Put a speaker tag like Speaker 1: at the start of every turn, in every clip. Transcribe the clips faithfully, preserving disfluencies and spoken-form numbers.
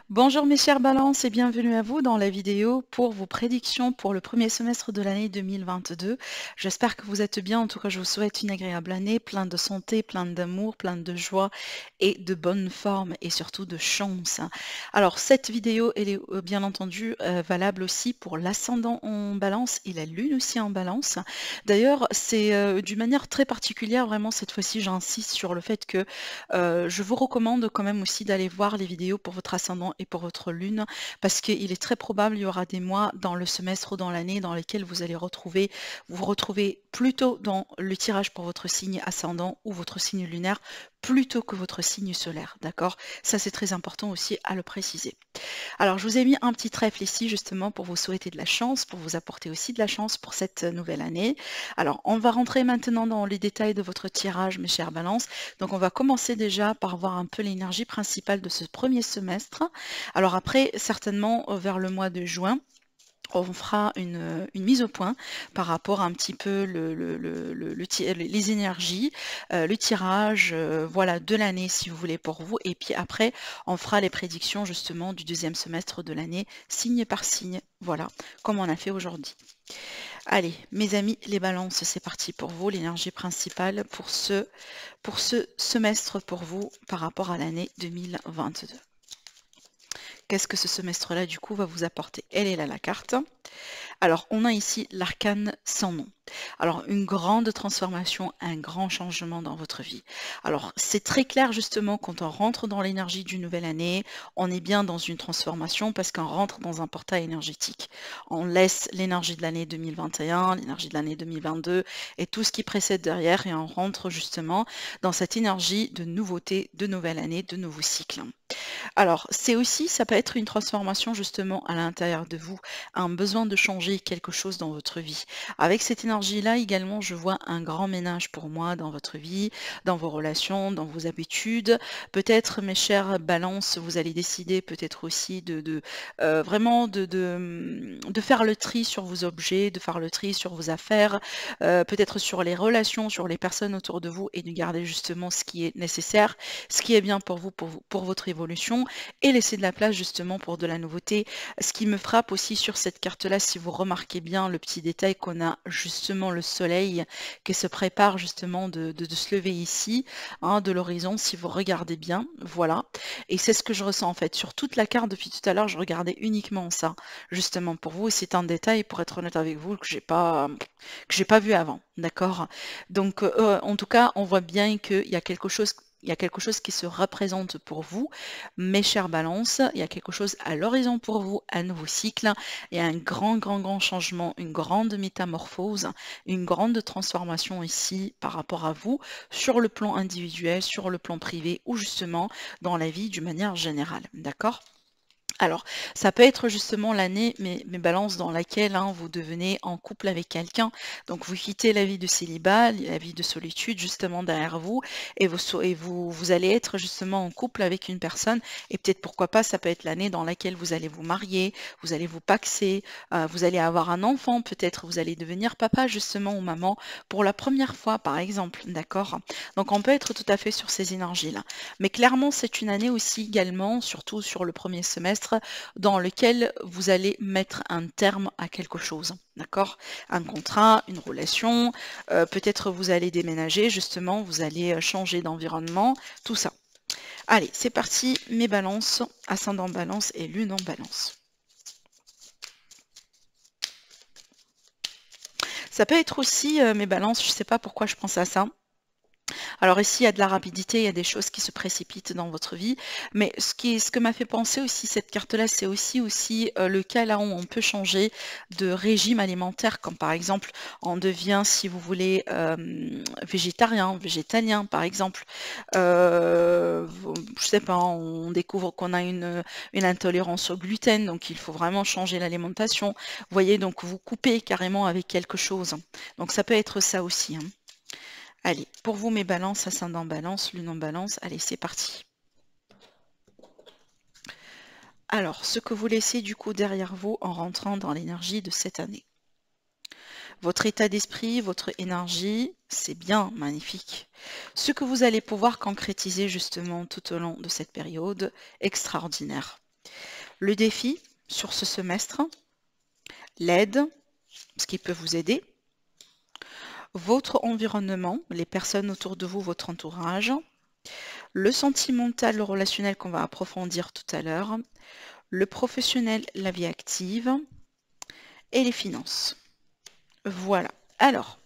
Speaker 1: Bonjour mes chers balances et bienvenue à vous dans la vidéo pour vos prédictions pour le premier semestre de l'année deux mille vingt-deux. J'espère que vous êtes bien, en tout cas je vous souhaite une agréable année, plein de santé, plein d'amour, plein de joie et de bonne forme et surtout de chance. Alors cette vidéo elle est euh, bien entendu euh, valable aussi pour l'ascendant en balance et la lune aussi en balance. D'ailleurs c'est euh, d'une manière très particulière, vraiment cette fois-ci j'insiste sur le fait que euh, je vous recommande quand même aussi d'aller voir les vidéos pour votre ascendant et pour votre lune, parce qu'il est très probable il y aura des mois dans le semestre ou dans l'année dans lesquels vous allez retrouver, vous vous retrouvez plutôt dans le tirage pour votre signe ascendant ou votre signe lunaire plutôt que votre signe solaire, d'accord? Ça c'est très important aussi à le préciser. Alors je vous ai mis un petit trèfle ici justement pour vous souhaiter de la chance, pour vous apporter aussi de la chance pour cette nouvelle année. Alors on va rentrer maintenant dans les détails de votre tirage mes chères balances. Donc on va commencer déjà par voir un peu l'énergie principale de ce premier semestre. Alors après certainement vers le mois de juin, on fera une, une mise au point par rapport à un petit peu le, le, le, le, le les énergies, euh, le tirage euh, voilà, de l'année si vous voulez pour vous. Et puis après, on fera les prédictions justement du deuxième semestre de l'année, signe par signe. Voilà, comme on a fait aujourd'hui. Allez, mes amis, les balances, c'est parti pour vous, l'énergie principale pour ce, pour ce semestre pour vous par rapport à l'année deux mille vingt-deux. Qu'est-ce que ce semestre-là, du coup, va vous apporter? Elle est là, la carte. Alors, on a ici l'arcane sans nom. Alors, une grande transformation, un grand changement dans votre vie. Alors, c'est très clair, justement, quand on rentre dans l'énergie d'une nouvelle année, on est bien dans une transformation parce qu'on rentre dans un portail énergétique. On laisse l'énergie de l'année deux mille vingt et un, l'énergie de l'année deux mille vingt-deux et tout ce qui précède derrière et on rentre justement dans cette énergie de nouveauté, de nouvelle année, de nouveau cycle. Alors, c'est aussi, ça peut être une transformation justement à l'intérieur de vous, un besoin de changer quelque chose dans votre vie. Avec cette énergie-là également, je vois un grand ménage pour moi dans votre vie, dans vos relations, dans vos habitudes. Peut-être, mes chères balances, vous allez décider peut-être aussi de, de euh, vraiment de, de, de faire le tri sur vos objets, de faire le tri sur vos affaires, euh, peut-être sur les relations, sur les personnes autour de vous et de garder justement ce qui est nécessaire, ce qui est bien pour vous, pour, vous, pour votre évolution et laisser de la place justement pour de la nouveauté. Ce qui me frappe aussi sur cette carte-là, si vous remarquez bien le petit détail qu'on a justement le soleil qui se prépare justement de, de, de se lever ici, hein, de l'horizon, si vous regardez bien, voilà. Et c'est ce que je ressens en fait. Sur toute la carte depuis tout à l'heure, je regardais uniquement ça, justement pour vous. Et c'est un détail, pour être honnête avec vous, que j'ai pas, que j'ai pas vu avant, d'accord? Donc, euh, en tout cas, on voit bien qu'il y a quelque chose il y a quelque chose qui se représente pour vous, mes chères balances, il y a quelque chose à l'horizon pour vous, un nouveau cycle, il y a un grand, grand, grand changement, une grande métamorphose, une grande transformation ici par rapport à vous, sur le plan individuel, sur le plan privé ou justement dans la vie d'une manière générale, d'accord ? Alors, ça peut être justement l'année, mes, mes balances, dans laquelle hein, vous devenez en couple avec quelqu'un. Donc, vous quittez la vie de célibat, la vie de solitude, justement derrière vous, et vous, et vous, vous allez être justement en couple avec une personne. Et peut-être, pourquoi pas, ça peut être l'année dans laquelle vous allez vous marier, vous allez vous paxer, euh, vous allez avoir un enfant, peut-être vous allez devenir papa, justement, ou maman, pour la première fois, par exemple, d'accord? Donc, on peut être tout à fait sur ces énergies-là. Mais clairement, c'est une année aussi également, surtout sur le premier semestre, dans lequel vous allez mettre un terme à quelque chose, d'accord? Un contrat, une relation, euh, peut-être vous allez déménager, justement, vous allez changer d'environnement, tout ça. Allez, c'est parti, mes balances, ascendant balance et lune en balance. Ça peut être aussi, euh, mes balances, je ne sais pas pourquoi je pense à ça. Alors ici, il y a de la rapidité, il y a des choses qui se précipitent dans votre vie, mais ce qui, ce que m'a fait penser aussi cette carte-là, c'est aussi, aussi euh, le cas là où on peut changer de régime alimentaire, comme par exemple, on devient, si vous voulez, euh, végétarien, végétalien, par exemple. Euh, je sais pas, on découvre qu'on a une, une intolérance au gluten, donc il faut vraiment changer l'alimentation. Vous voyez, donc vous coupez carrément avec quelque chose. Donc ça peut être ça aussi, hein. Allez, pour vous mes balances, ascendant balance, lune en balance, allez c'est parti. Alors, ce que vous laissez du coup derrière vous en rentrant dans l'énergie de cette année. Votre état d'esprit, votre énergie, c'est bien, magnifique. Ce que vous allez pouvoir concrétiser justement tout au long de cette période, extraordinaire. Le défi sur ce semestre, l'aide, ce qui peut vous aider, votre environnement, les personnes autour de vous, votre entourage, le sentimental, le relationnel qu'on va approfondir tout à l'heure, le professionnel, la vie active et les finances. Voilà. Alors,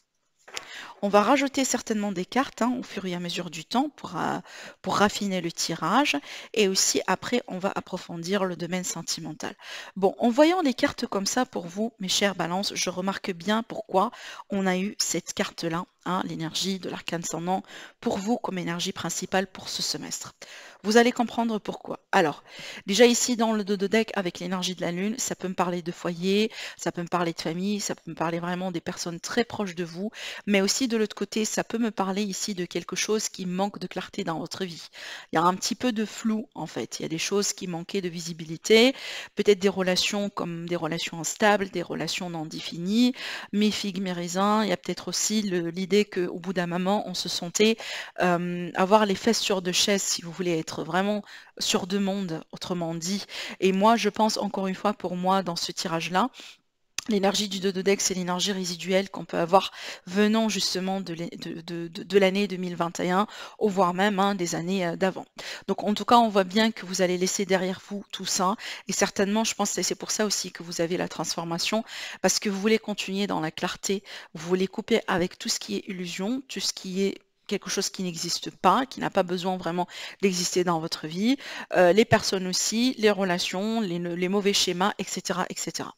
Speaker 1: on va rajouter certainement des cartes hein, au fur et à mesure du temps pour, euh, pour raffiner le tirage et aussi après on va approfondir le domaine sentimental. Bon, en voyant les cartes comme ça pour vous, mes chères balances, je remarque bien pourquoi on a eu cette carte-là, hein, l'énergie de l'arcane ascendant, pour vous comme énergie principale pour ce semestre. Vous allez comprendre pourquoi. Alors, déjà ici dans le dodo deck avec l'énergie de la lune, ça peut me parler de foyer, ça peut me parler de famille, ça peut me parler vraiment des personnes très proches de vous, mais aussi de l'autre côté, ça peut me parler ici de quelque chose qui manque de clarté dans votre vie. Il y a un petit peu de flou en fait, il y a des choses qui manquaient de visibilité, peut-être des relations comme des relations instables, des relations non définies, mes figues, mes raisins, il y a peut-être aussi l'idée qu'au bout d'un moment, on se sentait euh, avoir les fesses sur deux chaises, si vous voulez être vraiment sur demande, autrement dit. Et moi, je pense encore une fois, pour moi, dans ce tirage-là, l'énergie du dodo deck, c'est l'énergie résiduelle qu'on peut avoir venant justement de l'année de, de, de, de l'année deux mille vingt et un, ou voire même hein, des années d'avant. Donc en tout cas, on voit bien que vous allez laisser derrière vous tout ça. Et certainement, je pense que c'est pour ça aussi que vous avez la transformation, parce que vous voulez continuer dans la clarté, vous voulez couper avec tout ce qui est illusion, tout ce qui est quelque chose qui n'existe pas, qui n'a pas besoin vraiment d'exister dans votre vie, euh, les personnes aussi, les relations, les, les mauvais schémas, et cetera, et cetera.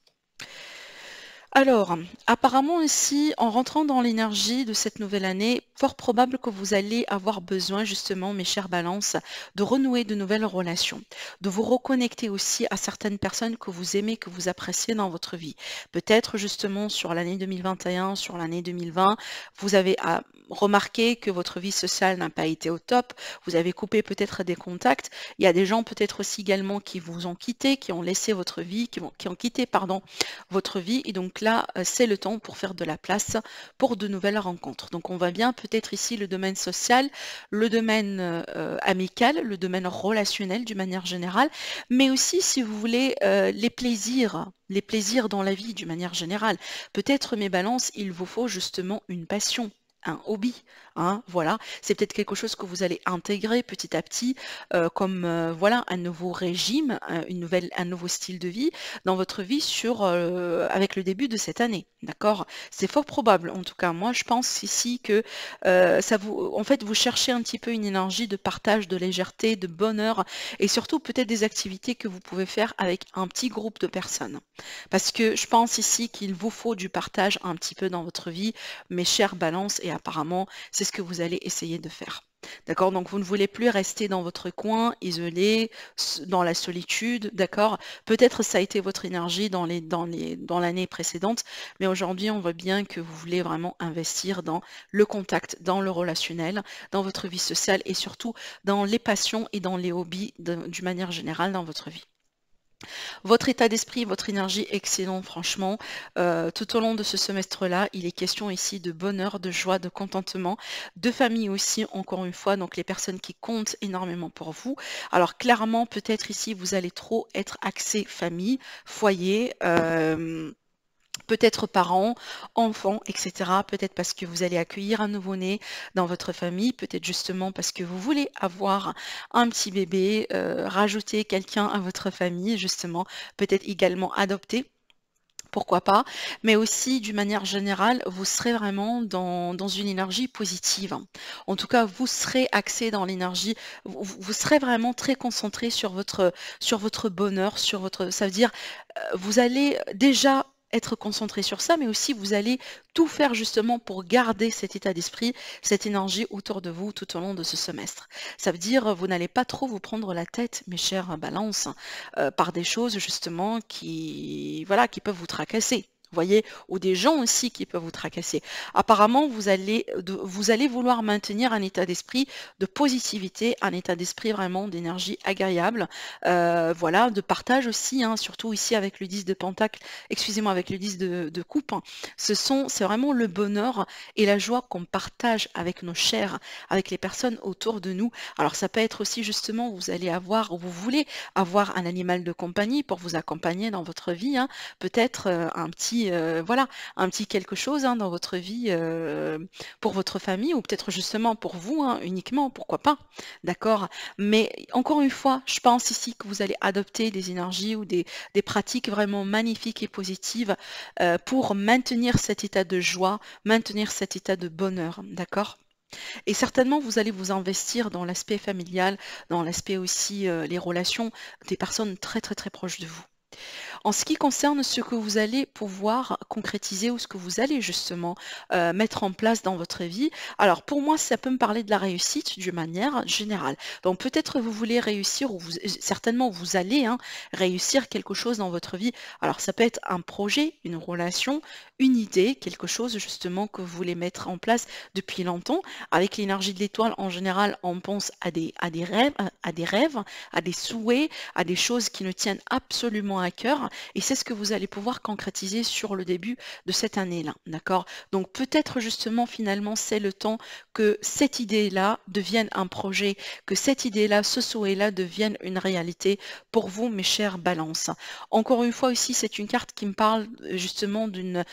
Speaker 1: Alors, apparemment ici, en rentrant dans l'énergie de cette nouvelle année, fort probable que vous allez avoir besoin justement, mes chères balances, de renouer de nouvelles relations, de vous reconnecter aussi à certaines personnes que vous aimez, que vous appréciez dans votre vie. Peut-être justement sur l'année deux mille vingt et un, sur l'année deux mille vingt, vous avez ah, remarqué que votre vie sociale n'a pas été au top, vous avez coupé peut-être des contacts, il y a des gens peut-être aussi également qui vous ont quitté, qui ont laissé votre vie, qui, vont, qui ont quitté pardon, votre vie, et donc là, c'est le temps pour faire de la place pour de nouvelles rencontres. Donc on voit bien peut-être ici le domaine social, le domaine euh, amical, le domaine relationnel d'une manière générale, mais aussi si vous voulez euh, les plaisirs, les plaisirs dans la vie d'une manière générale. Peut-être mes balances, il vous faut justement une passion, un hobby, hein, voilà, c'est peut-être quelque chose que vous allez intégrer petit à petit euh, comme euh, voilà un nouveau régime, un, une nouvelle, un nouveau style de vie dans votre vie sur euh, avec le début de cette année, d'accord? C'est fort probable, en tout cas moi je pense ici que euh, ça vous, en fait vous cherchez un petit peu une énergie de partage, de légèreté, de bonheur et surtout peut-être des activités que vous pouvez faire avec un petit groupe de personnes, parce que je pense ici qu'il vous faut du partage un petit peu dans votre vie, mes chères balances, et apparemment, c'est ce que vous allez essayer de faire. D'accord? Donc, vous ne voulez plus rester dans votre coin, isolé, dans la solitude, d'accord? Peut-être ça a été votre énergie dans les, dans les, dans l'année précédente, mais aujourd'hui, on voit bien que vous voulez vraiment investir dans le contact, dans le relationnel, dans votre vie sociale et surtout dans les passions et dans les hobbies d'une manière générale dans votre vie. Votre état d'esprit, votre énergie, excellent, franchement. Euh, tout au long de ce semestre-là, il est question ici de bonheur, de joie, de contentement, de famille aussi, encore une fois, donc les personnes qui comptent énormément pour vous. Alors clairement, peut-être ici, vous allez trop être axé famille, foyer, euh, peut-être parents, enfants, et cetera. Peut-être parce que vous allez accueillir un nouveau-né dans votre famille, peut-être justement parce que vous voulez avoir un petit bébé, euh, rajouter quelqu'un à votre famille, justement, peut-être également adopter. Pourquoi pas, mais aussi d'une manière générale, vous serez vraiment dans, dans une énergie positive. En tout cas, vous serez axé dans l'énergie, vous, vous serez vraiment très concentré sur votre, sur votre bonheur, sur votre, ça veut dire, euh, vous allez déjà être concentré sur ça, mais aussi vous allez tout faire justement pour garder cet état d'esprit, cette énergie autour de vous tout au long de ce semestre. Ça veut dire, vous n'allez pas trop vous prendre la tête, mes chères balances, euh, par des choses justement qui, voilà, qui peuvent vous tracasser. Vous voyez, ou des gens aussi qui peuvent vous tracasser. Apparemment, vous allez, de- vous allez vouloir maintenir un état d'esprit de positivité, un état d'esprit vraiment d'énergie agréable, euh, voilà, de partage aussi, hein, surtout ici avec le dix de pentacle, excusez-moi, avec le dix de, de coupe. Hein. Ce sont, c'est vraiment le bonheur et la joie qu'on partage avec nos chers, avec les personnes autour de nous. Alors ça peut être aussi justement, vous allez avoir, ou vous voulez avoir un animal de compagnie pour vous accompagner dans votre vie, hein, peut-être euh, un petit euh, voilà, un petit quelque chose hein, dans votre vie euh, pour votre famille ou peut-être justement pour vous hein, uniquement, pourquoi pas, d'accord? Mais encore une fois, je pense ici que vous allez adopter des énergies ou des, des pratiques vraiment magnifiques et positives euh, pour maintenir cet état de joie, maintenir cet état de bonheur, d'accord? Et certainement, vous allez vous investir dans l'aspect familial, dans l'aspect aussi euh, les relations des personnes très très très proches de vous. En ce qui concerne ce que vous allez pouvoir concrétiser ou ce que vous allez justement euh, mettre en place dans votre vie, alors pour moi, ça peut me parler de la réussite d'une manière générale. Donc peut-être vous voulez réussir ou vous, certainement vous allez hein, réussir quelque chose dans votre vie. Alors ça peut être un projet, une relation, une idée, quelque chose justement que vous voulez mettre en place depuis longtemps. Avec l'énergie de l'étoile, en général, on pense à des, à des rêves, à des rêves, à des souhaits, à des choses qui nous tiennent absolument à cœur et c'est ce que vous allez pouvoir concrétiser sur le début de cette année-là, d'accord? Donc peut-être justement finalement c'est le temps que cette idée-là devienne un projet, que cette idée-là, ce souhait-là devienne une réalité pour vous, mes chers balances. Encore une fois aussi, c'est une carte qui me parle euh, justement d'une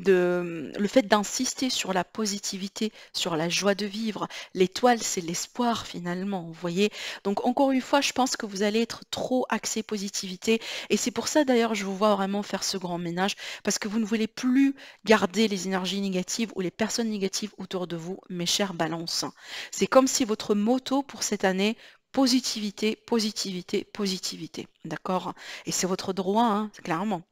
Speaker 1: de le fait d'insister sur la positivité, sur la joie de vivre. L'étoile, c'est l'espoir finalement, vous voyez. Donc encore une fois, je pense que vous allez être trop axé positivité et c'est pour ça d'ailleurs je vous vois vraiment faire ce grand ménage parce que vous ne voulez plus garder les énergies négatives ou les personnes négatives autour de vous, mes chers balances. C'est comme si votre motto pour cette année, positivité, positivité, positivité. D'accord? Et c'est votre droit, hein, clairement.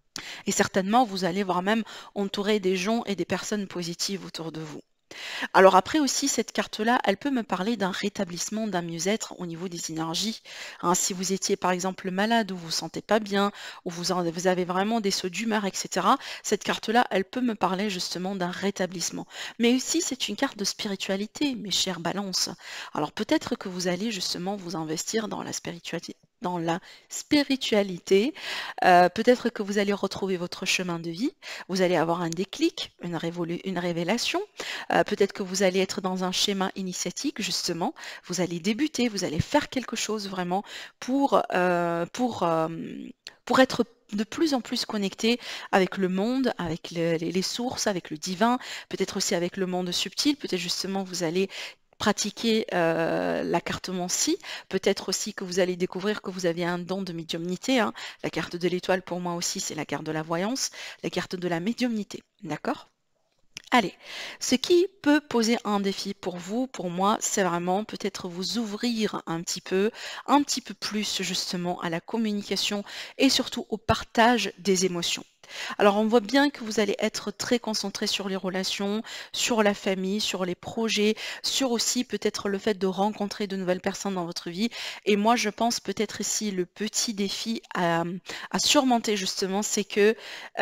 Speaker 1: Et certainement, vous allez voir même entourer des gens et des personnes positives autour de vous. Alors après aussi, cette carte-là, elle peut me parler d'un rétablissement, d'un mieux-être au niveau des énergies. Hein, si vous étiez par exemple malade ou vous ne vous sentez pas bien, ou vous, en- vous avez vraiment des sauts d'humeur, et cetera, cette carte-là, elle peut me parler justement d'un rétablissement. Mais aussi, c'est une carte de spiritualité, mes chères balances. Alors peut-être que vous allez justement vous investir dans la spiritualité dans la spiritualité, euh, peut-être que vous allez retrouver votre chemin de vie, vous allez avoir un déclic, une, révolu- une révélation, euh, peut-être que vous allez être dans un schéma initiatique, justement. Vous allez débuter, vous allez faire quelque chose vraiment pour, euh, pour, euh, pour être de plus en plus connecté avec le monde, avec le- les, les sources, avec le divin, peut-être aussi avec le monde subtil. Peut-être justement vous allez pratiquer euh, la cartomancie. Peut-être aussi que vous allez découvrir que vous avez un don de médiumnité. Hein. La carte de l'étoile, pour moi aussi, c'est la carte de la voyance, la carte de la médiumnité. D'accord? Allez, ce qui peut poser un défi pour vous, pour moi, c'est vraiment peut-être vous ouvrir un petit peu, un petit peu plus justement à la communication et surtout au partage des émotions. Alors on voit bien que vous allez être très concentré sur les relations, sur la famille, sur les projets, sur aussi peut-être le fait de rencontrer de nouvelles personnes dans votre vie. Et moi je pense peut-être ici le petit défi à, à surmonter justement, c'est que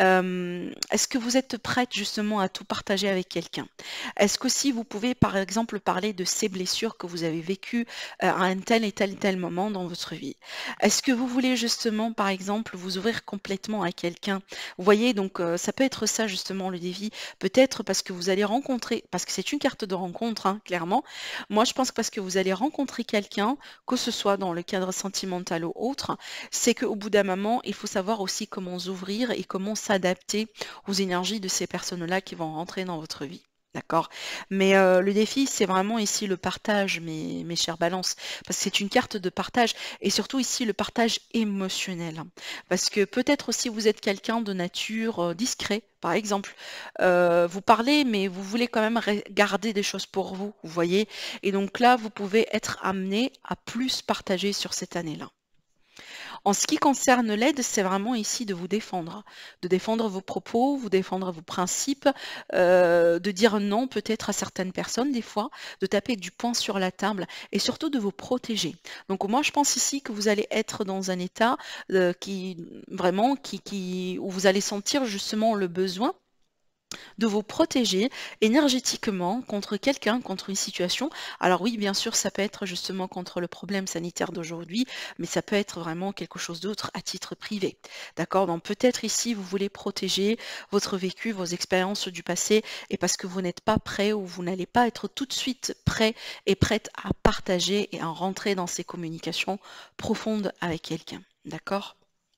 Speaker 1: euh, est-ce que vous êtes prête justement à tout partager avec quelqu'un? Est-ce que si vous pouvez par exemple parler de ces blessures que vous avez vécues euh, à un tel et tel et tel moment dans votre vie? Est-ce que vous voulez justement par exemple vous ouvrir complètement à quelqu'un? Vous voyez, donc euh, ça peut être ça justement le défi. Peut-être parce que vous allez rencontrer, parce que c'est une carte de rencontre, hein, clairement. Moi, je pense que parce que vous allez rencontrer quelqu'un, que ce soit dans le cadre sentimental ou autre, c'est qu'au bout d'un moment, il faut savoir aussi comment s'ouvrir et comment s'adapter aux énergies de ces personnes-là qui vont rentrer dans votre vie. D'accord? Mais euh, le défi, c'est vraiment ici le partage, mes, mes chères balances, parce que c'est une carte de partage et surtout ici le partage émotionnel. Parce que peut-être aussi vous êtes quelqu'un de nature euh, discret, par exemple. Euh, vous parlez, mais vous voulez quand même ré- garder des choses pour vous, vous voyez. Et donc là, vous pouvez être amené à plus partager sur cette année-là. En ce qui concerne l'aide, c'est vraiment ici de vous défendre, de défendre vos propos, vous défendre vos principes, euh, de dire non peut-être à certaines personnes des fois, de taper du poing sur la table et surtout de vous protéger. Donc moi je pense ici que vous allez être dans un état euh, qui vraiment qui, qui, où vous allez sentir justement le besoin de vous protéger énergétiquement contre quelqu'un, contre une situation. Alors oui, bien sûr, ça peut être justement contre le problème sanitaire d'aujourd'hui, mais ça peut être vraiment quelque chose d'autre à titre privé. D'accord? Donc peut-être ici, vous voulez protéger votre vécu, vos expériences du passé, et parce que vous n'êtes pas prêt ou vous n'allez pas être tout de suite prêt et prête à partager et à rentrer dans ces communications profondes avec quelqu'un. D'accord?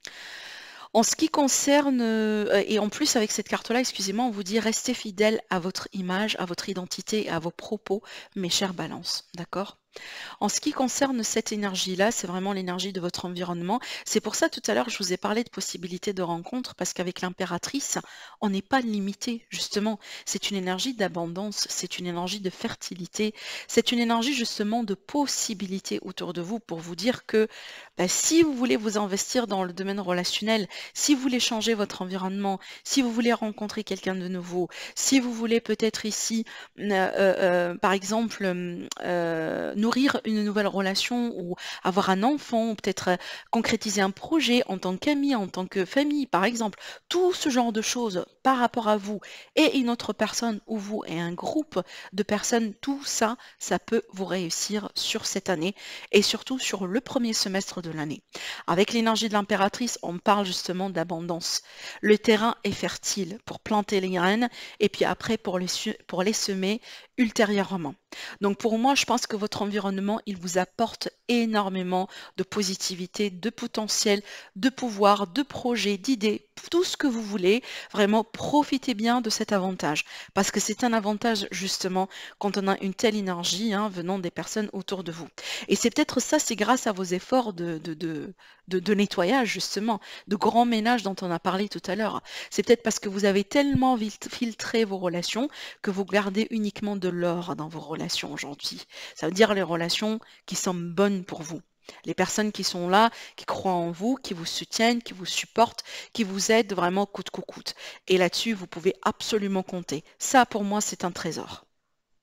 Speaker 1: En ce qui concerne, euh, et en plus avec cette carte-là, excusez-moi, on vous dit restez fidèle à votre image, à votre identité, à vos propos, mes chères balances, d'accord? En ce qui concerne cette énergie-là, c'est vraiment l'énergie de votre environnement. C'est pour ça tout à l'heure, je vous ai parlé de possibilités de rencontres, parce qu'avec l'impératrice, on n'est pas limité, justement. C'est une énergie d'abondance, c'est une énergie de fertilité, c'est une énergie justement de possibilités autour de vous pour vous dire que bah, si vous voulez vous investir dans le domaine relationnel, si vous voulez changer votre environnement, si vous voulez rencontrer quelqu'un de nouveau, si vous voulez peut-être ici, euh, euh, euh, par exemple, euh, nourrir une nouvelle relation ou avoir un enfant, ou peut-être euh, concrétiser un projet en tant qu'ami, en tant que famille, par exemple, tout ce genre de choses par rapport à vous et une autre personne ou vous et un groupe de personnes, tout ça, ça peut vous réussir sur cette année et surtout sur le premier semestre de l'année. Avec l'énergie de l'impératrice, on parle justement d'abondance. Le terrain est fertile pour planter les graines et puis après pour les, pour les semer ultérieurement. Donc pour moi, je pense que votre environnement, il vous apporte énormément de positivité, de potentiel, de pouvoir, de projets, d'idées, tout ce que vous voulez. Vraiment, profitez bien de cet avantage. Parce que c'est un avantage justement quand on a une telle énergie hein, venant des personnes autour de vous. Et c'est peut-être ça, c'est grâce à vos efforts de, de, de, de, de nettoyage justement, de grand ménage dont on a parlé tout à l'heure. C'est peut-être parce que vous avez tellement filtré vos relations que vous gardez uniquement de l'or dans vos relations aujourd'hui. Ça veut dire les relations qui sont bonnes pour vous. Les personnes qui sont là, qui croient en vous, qui vous soutiennent, qui vous supportent, qui vous aident vraiment coûte que coûte. Et là-dessus, vous pouvez absolument compter. Ça, pour moi, c'est un trésor. D'accord ?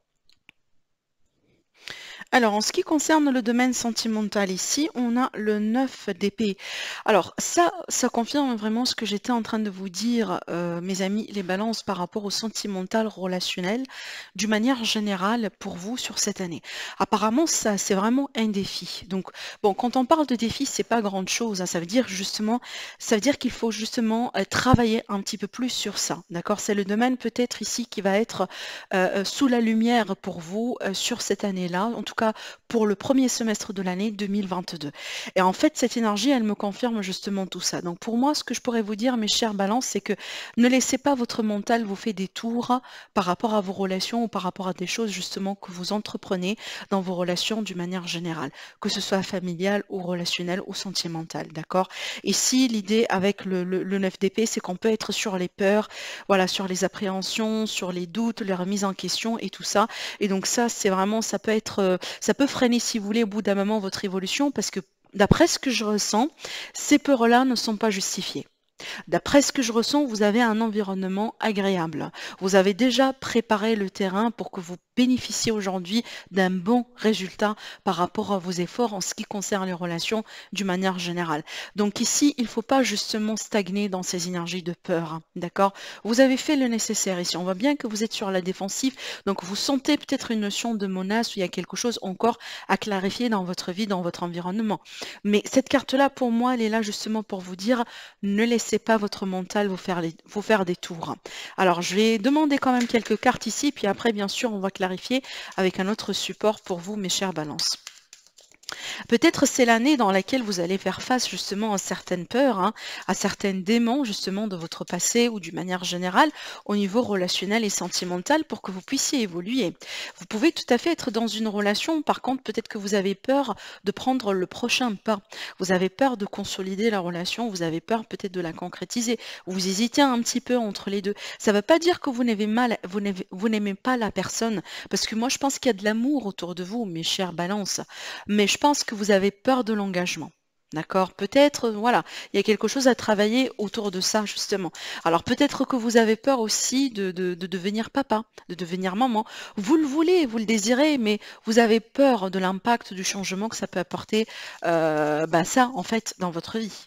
Speaker 1: Alors, en ce qui concerne le domaine sentimental ici, on a le neuf d'épée. Alors, ça, ça confirme vraiment ce que j'étais en train de vous dire, euh, mes amis, les balances par rapport au sentimental relationnel, d'une manière générale pour vous sur cette année. Apparemment, ça, c'est vraiment un défi. Donc, bon, quand on parle de défi, c'est pas grande chose. Hein. Ça veut dire justement, ça veut dire qu'il faut justement euh, travailler un petit peu plus sur ça. D'accord? C'est le domaine peut-être ici qui va être euh, sous la lumière pour vous euh, sur cette année-là. En tout cas, pour le premier semestre de l'année deux mille vingt-deux. Et en fait, cette énergie, elle me confirme justement tout ça. Donc pour moi, ce que je pourrais vous dire, mes chers balances, c'est que ne laissez pas votre mental vous faire des tours par rapport à vos relations ou par rapport à des choses justement que vous entreprenez dans vos relations d'une manière générale, que ce soit familiale ou relationnelle ou sentimentale, d'accord? Ici, l'idée avec le, le, le neuf d'épée, c'est qu'on peut être sur les peurs, voilà, sur les appréhensions, sur les doutes, les remises en question et tout ça. Et donc ça, c'est vraiment, ça peut être... Euh, ça peut freiner, si vous voulez, au bout d'un moment, votre évolution, parce que d'après ce que je ressens, ces peurs-là ne sont pas justifiées. D'après ce que je ressens, vous avez un environnement agréable. Vous avez déjà préparé le terrain pour que vous bénéficiez aujourd'hui d'un bon résultat par rapport à vos efforts en ce qui concerne les relations d'une manière générale. Donc ici, il ne faut pas justement stagner dans ces énergies de peur. Hein, d'accord? Vous avez fait le nécessaire ici. On voit bien que vous êtes sur la défensive. Donc vous sentez peut-être une notion de menace ou il y a quelque chose encore à clarifier dans votre vie, dans votre environnement. Mais cette carte-là, pour moi, elle est là justement pour vous dire ne laissez pas votre mental vous faire, les, vous faire des tours. Alors, je vais demander quand même quelques cartes ici, puis après, bien sûr, on va clarifier avec un autre support pour vous, mes chères balances. Peut-être c'est l'année dans laquelle vous allez faire face justement à certaines peurs, hein, à certaines démons justement de votre passé ou d'une manière générale au niveau relationnel et sentimental pour que vous puissiez évoluer. Vous pouvez tout à fait être dans une relation, par contre peut-être que vous avez peur de prendre le prochain pas. Vous avez peur de consolider la relation, vous avez peur peut-être de la concrétiser. Vous hésitez un petit peu entre les deux. Ça ne veut pas dire que vous n'aimez mal, vous n'aimez, vous n'aimez pas la personne, parce que moi je pense qu'il y a de l'amour autour de vous, mes chères balances. Mais je pense que vous avez peur de l'engagement. D'accord? Peut-être, voilà, il y a quelque chose à travailler autour de ça, justement. Alors peut-être que vous avez peur aussi de, de- de devenir papa, de devenir maman. Vous le voulez, vous le désirez, mais vous avez peur de l'impact du changement que ça peut apporter, euh, bah, ça, en fait, dans votre vie.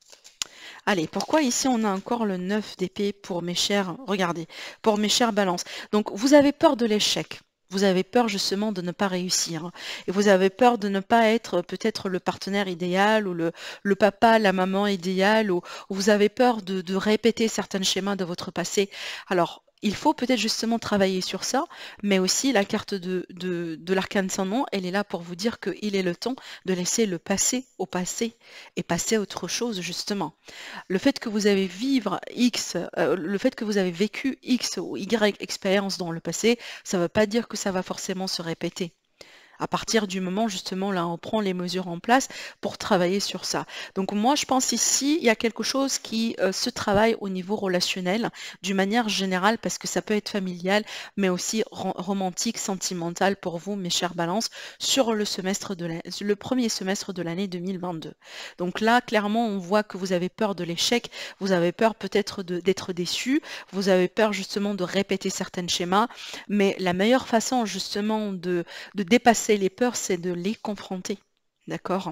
Speaker 1: Allez, pourquoi ici on a encore le neuf d'épée pour mes chers, regardez, pour mes chers balances. Donc vous avez peur de l'échec. Vous avez peur justement de ne pas réussir. Et vous avez peur de ne pas être peut-être le partenaire idéal ou le, le papa, la maman idéale, ou, ou vous avez peur de, de répéter certains schémas de votre passé. Alors, il faut peut-être justement travailler sur ça, mais aussi la carte de, de, de l'arcane sans nom, elle est là pour vous dire qu'il est le temps de laisser le passé au passé et passer à autre chose justement. Le fait que vous avez vivre X, euh, le fait que vous avez vécu X ou Y expérience dans le passé, ça ne veut pas dire que ça va forcément se répéter. À partir du moment, justement, là, on prend les mesures en place pour travailler sur ça. Donc moi, je pense ici, il y a quelque chose qui euh, se travaille au niveau relationnel, d'une manière générale, parce que ça peut être familial, mais aussi ro- romantique, sentimental pour vous, mes chers balances, sur le semestre de la- le premier semestre de l'année deux mille vingt-deux. Donc là, clairement, on voit que vous avez peur de l'échec, vous avez peur peut-être de- d'être déçu, vous avez peur justement de répéter certains schémas, mais la meilleure façon justement de de dépasser les peurs, c'est de les confronter. D'accord?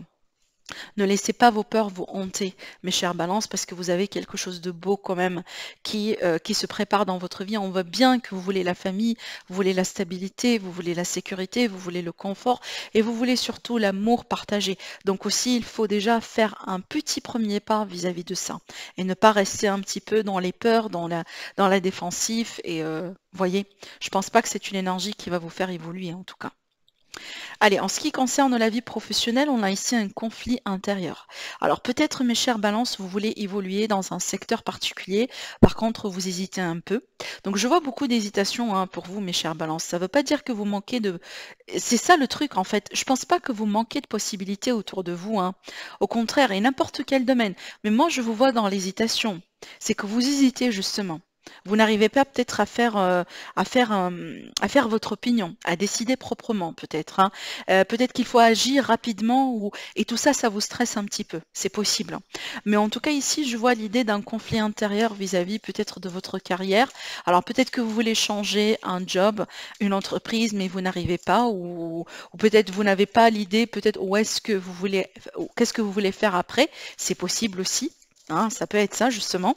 Speaker 1: Ne laissez pas vos peurs vous hanter, mes chères balances, parce que vous avez quelque chose de beau quand même qui, euh, qui se prépare dans votre vie. On voit bien que vous voulez la famille, vous voulez la stabilité, vous voulez la sécurité, vous voulez le confort et vous voulez surtout l'amour partagé. Donc aussi, il faut déjà faire un petit premier pas vis-à-vis de ça et ne pas rester un petit peu dans les peurs, dans la, dans la défensive. Et euh, voyez, je pense pas que c'est une énergie qui va vous faire évoluer en tout cas. Allez, en ce qui concerne la vie professionnelle, on a ici un conflit intérieur. Alors peut-être, mes chers balances, vous voulez évoluer dans un secteur particulier, par contre, vous hésitez un peu. Donc je vois beaucoup d'hésitation hein, pour vous, mes chers balances. Ça ne veut pas dire que vous manquez de... C'est ça le truc, en fait. Je pense pas que vous manquez de possibilités autour de vous. Hein. Au contraire, et n'importe quel domaine. Mais moi, je vous vois dans l'hésitation. C'est que vous hésitez, justement. Vous n'arrivez pas peut-être à faire, euh, à faire, euh, à faire votre opinion, à décider proprement peut-être. Hein. Euh, peut-être qu'il faut agir rapidement ou, et tout ça, ça vous stresse un petit peu. C'est possible. Mais en tout cas, ici, je vois l'idée d'un conflit intérieur vis-à-vis peut-être de votre carrière. Alors peut-être que vous voulez changer un job, une entreprise, mais vous n'arrivez pas ou, ou peut-être vous n'avez pas l'idée, peut-être où est-ce que vous voulez, qu'est-ce que vous voulez faire après. C'est possible aussi. Hein, ça peut être ça, justement.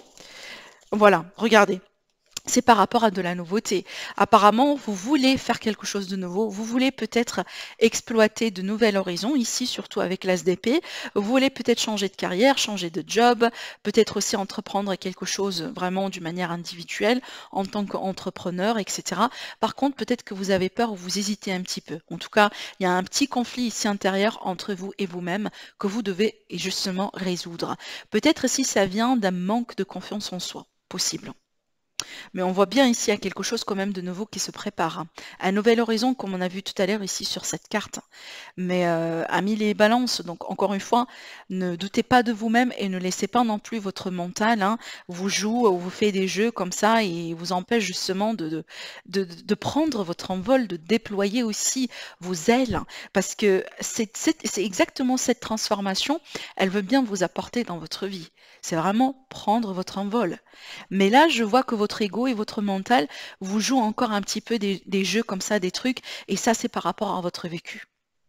Speaker 1: Voilà, regardez. C'est par rapport à de la nouveauté. Apparemment, vous voulez faire quelque chose de nouveau, vous voulez peut-être exploiter de nouveaux horizons, ici surtout avec l'As d'épée, vous voulez peut-être changer de carrière, changer de job, peut-être aussi entreprendre quelque chose vraiment d'une manière individuelle en tant qu'entrepreneur, et cetera. Par contre, peut-être que vous avez peur ou vous hésitez un petit peu. En tout cas, il y a un petit conflit ici intérieur entre vous et vous-même que vous devez justement résoudre. Peut-être si ça vient d'un manque de confiance en soi, possible. Mais on voit bien ici, il y a quelque chose quand même de nouveau qui se prépare. Hein. Un nouvel horizon, comme on a vu tout à l'heure ici sur cette carte. Mais euh, amis les balances, donc encore une fois, ne doutez pas de vous-même et ne laissez pas non plus votre mental hein, vous joue ou vous fait des jeux comme ça et vous empêche justement de, de, de, de prendre votre envol, de déployer aussi vos ailes. Parce que c'est c'est- c'est exactement cette transformation, elle veut bien vous apporter dans votre vie. C'est vraiment prendre votre envol. Mais là, je vois que votre ego et votre mental vous jouent encore un petit peu des, des jeux comme ça, des trucs, et ça, c'est par rapport à votre vécu.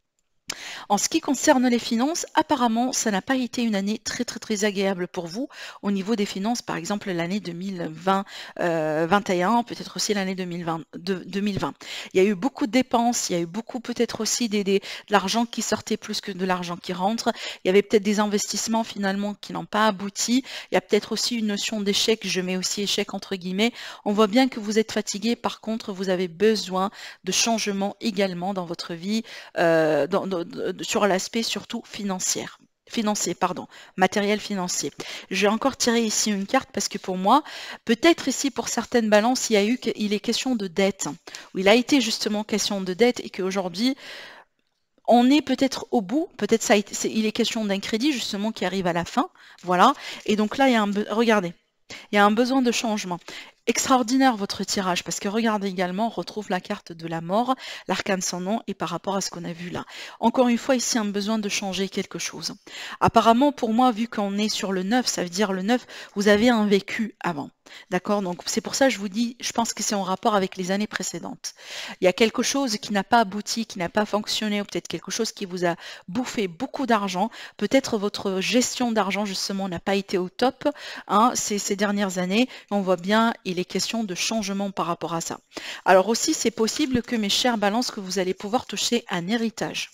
Speaker 1: En ce qui concerne les finances, apparemment, ça n'a pas été une année très très très agréable pour vous au niveau des finances, par exemple l'année deux mille vingt, euh, vingt et un, peut-être aussi l'année deux mille vingt, de- deux mille vingt. Il y a eu beaucoup de dépenses, il y a eu beaucoup peut-être aussi des, des- de l'argent qui sortait plus que de l'argent qui rentre. Il y avait peut-être des investissements finalement qui n'ont pas abouti. Il y a peut-être aussi une notion d'échec, je mets aussi échec entre guillemets. On voit bien que vous êtes fatigué, par contre, vous avez besoin de changements également dans votre vie euh, dans- dans- de- sur l'aspect surtout financier. Financier, pardon, matériel financier. Je vais encore tirer ici une carte parce que pour moi, peut-être ici pour certaines balances, il y a eu, il est question de dette, où il a été justement question de dette et qu'aujourd'hui, on est peut-être au bout, peut-être ça a été, c'est- il est question d'un crédit justement qui arrive à la fin, voilà. Et donc là, il y a un, be- regardez, il y a un besoin de changement. Extraordinaire votre tirage, parce que regardez également, on retrouve la carte de la mort, l'arcane sans nom, et par rapport à ce qu'on a vu là. Encore une fois, ici, un besoin de changer quelque chose. Apparemment, pour moi, vu qu'on est sur le neuf, ça veut dire le neuf, vous avez un vécu avant. D'accord? Donc c'est pour ça que je vous dis, je pense que c'est en rapport avec les années précédentes. Il y a quelque chose qui n'a pas abouti, qui n'a pas fonctionné, ou peut-être quelque chose qui vous a bouffé beaucoup d'argent. Peut-être votre gestion d'argent, justement, n'a pas été au top hein, ces, ces dernières années. On voit bien, il est question de changement par rapport à ça. Alors aussi, c'est possible que, mes chers balances, que vous allez pouvoir toucher un héritage.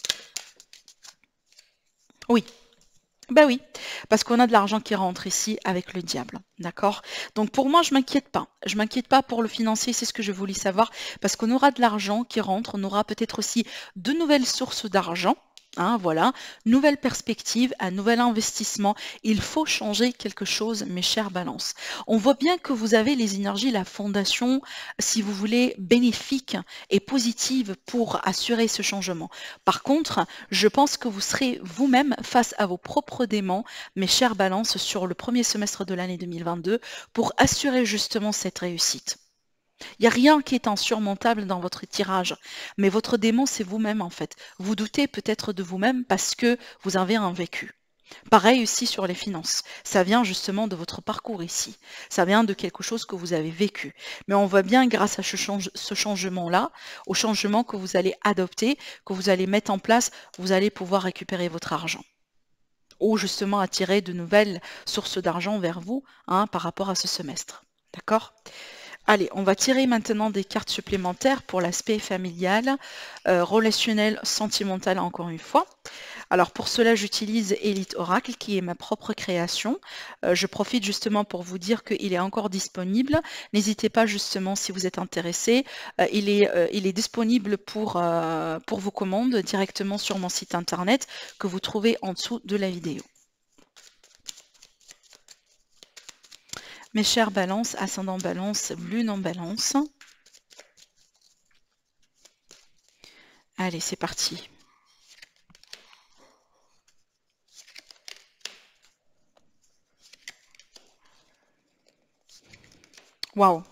Speaker 1: Oui. Ben oui, parce qu'on a de l'argent qui rentre ici avec le diable, d'accord? Donc pour moi, je m'inquiète pas. Je m'inquiète pas pour le financier, c'est ce que je voulais savoir, parce qu'on aura de l'argent qui rentre, on aura peut-être aussi de nouvelles sources d'argent. Hein, voilà, nouvelle perspective, un nouvel investissement. Il faut changer quelque chose, mes chers balances. On voit bien que vous avez les énergies, la fondation, si vous voulez, bénéfique et positive pour assurer ce changement. Par contre, je pense que vous serez vous-même face à vos propres démons, mes chers balances, sur le premier semestre de l'année deux mille vingt-deux pour assurer justement cette réussite. Il n'y a rien qui est insurmontable dans votre tirage, mais votre démon, c'est vous-même en fait. Vous doutez peut-être de vous-même parce que vous avez un vécu. Pareil aussi sur les finances. Ça vient justement de votre parcours ici. Ça vient de quelque chose que vous avez vécu. Mais on voit bien grâce à ce, change ce changement-là, au changement que vous allez adopter, que vous allez mettre en place, vous allez pouvoir récupérer votre argent. Ou justement attirer de nouvelles sources d'argent vers vous hein, par rapport à ce semestre. D'accord ? Allez, on va tirer maintenant des cartes supplémentaires pour l'aspect familial, euh, relationnel, sentimental encore une fois. Alors pour cela, j'utilise Elite Oracle qui est ma propre création. Euh, je profite justement pour vous dire qu'il est encore disponible. N'hésitez pas justement si vous êtes intéressé. Euh, il, est, euh, il est disponible pour, euh, pour vos commandes directement sur mon site internet que vous trouvez en dessous de la vidéo. Mes chers balances, ascendant balance, lune en balance. Allez, c'est parti. Waouh.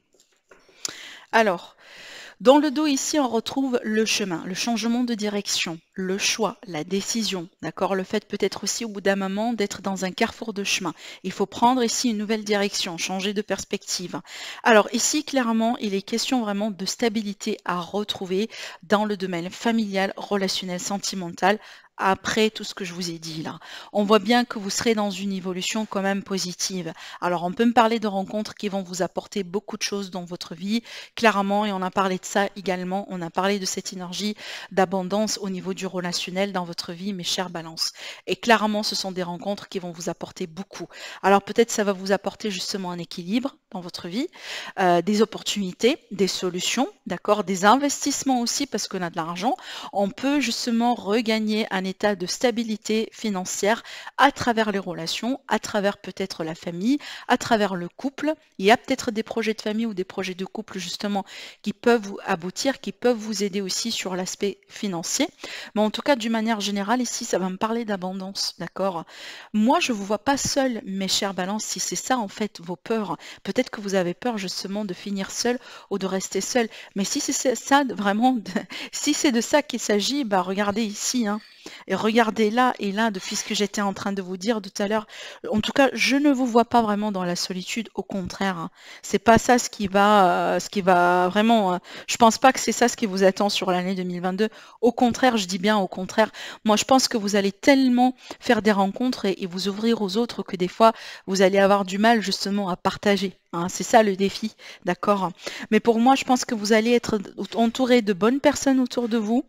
Speaker 1: Alors, dans le dos ici, on retrouve le chemin, le changement de direction, le choix, la décision, d'accord? Le fait peut-être aussi au bout d'un moment d'être dans un carrefour de chemin. Il faut prendre ici une nouvelle direction, changer de perspective. Alors ici, clairement, il est question vraiment de stabilité à retrouver dans le domaine familial, relationnel, sentimental, après tout ce que je vous ai dit là. On voit bien que vous serez dans une évolution quand même positive. Alors on peut me parler de rencontres qui vont vous apporter beaucoup de choses dans votre vie, clairement, et on a parlé de ça également, on a parlé de cette énergie d'abondance au niveau du relationnel dans votre vie, mes chers balances. Et clairement, ce sont des rencontres qui vont vous apporter beaucoup. Alors peut-être ça va vous apporter justement un équilibre dans votre vie, euh, des opportunités, des solutions, d'accord, des investissements aussi parce qu'on a de l'argent. On peut justement regagner un état de stabilité financière à travers les relations, à travers peut-être la famille, à travers le couple. Il y a peut-être des projets de famille ou des projets de couple justement qui peuvent vous aboutir, qui peuvent vous aider aussi sur l'aspect financier. Mais en tout cas, d'une manière générale, ici, ça va me parler d'abondance, d'accord? Moi, je ne vous vois pas seul, mes chers balances, si c'est ça en fait vos peurs. Peut-être que vous avez peur justement de finir seul ou de rester seul. Mais si c'est ça vraiment, de, si c'est de ça qu'il s'agit, bah regardez ici, hein. Et regardez là et là, depuis ce que j'étais en train de vous dire tout à l'heure. En tout cas, je ne vous vois pas vraiment dans la solitude. Au contraire, hein. C'est pas ça ce qui va, euh, ce qui va vraiment. Euh, je pense pas que c'est ça ce qui vous attend sur l'année deux mille vingt-deux. Au contraire, je dis bien au contraire. Moi, je pense que vous allez tellement faire des rencontres et, et vous ouvrir aux autres que des fois, vous allez avoir du mal justement à partager. Hein. C'est ça le défi, d'accord? Mais pour moi, je pense que vous allez être entouré de bonnes personnes autour de vous.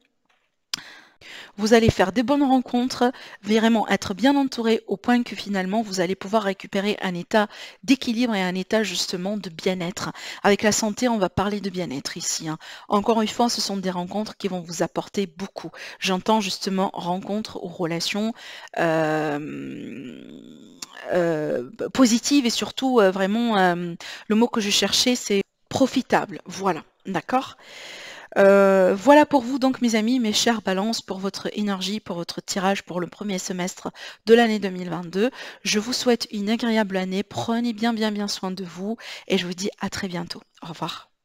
Speaker 1: Vous allez faire des bonnes rencontres, vraiment être bien entouré au point que finalement vous allez pouvoir récupérer un état d'équilibre et un état justement de bien-être. Avec la santé, on va parler de bien-être ici. Hein. Encore une fois, ce sont des rencontres qui vont vous apporter beaucoup. J'entends justement rencontres ou relations euh, euh, positives et surtout euh, vraiment, euh, le mot que je cherchais, c'est profitable. Voilà, d'accord ? Euh, voilà pour vous donc mes amis, mes chers balances, pour votre énergie, pour votre tirage pour le premier semestre de l'année deux mille vingt-deux. Je vous souhaite une agréable année, prenez bien bien bien soin de vous et je vous dis à très bientôt. Au revoir.